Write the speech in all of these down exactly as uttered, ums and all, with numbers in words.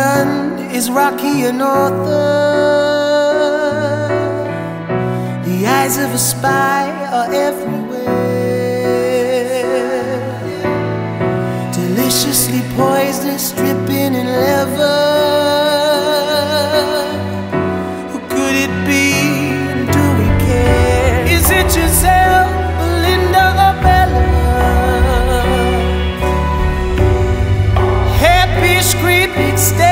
sun is rocky and author. The eyes of a spy are everywhere, deliciously poisonous, dripping in leather. Who could it be, and do we care? Is it Giselle, Belinda, or Bella? Hairpiece, creepy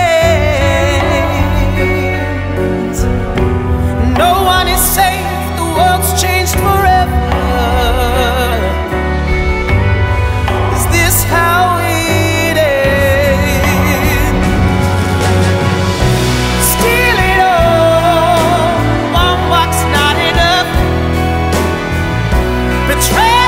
stains. No one is safe, the world's changed forever. Is this how it ends? Steal it all, one box not enough. Betrayal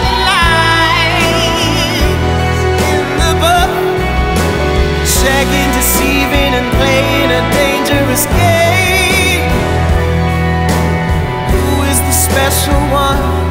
lies in the book. Shagging, deceiving, and playing a dangerous game. Who is the special one?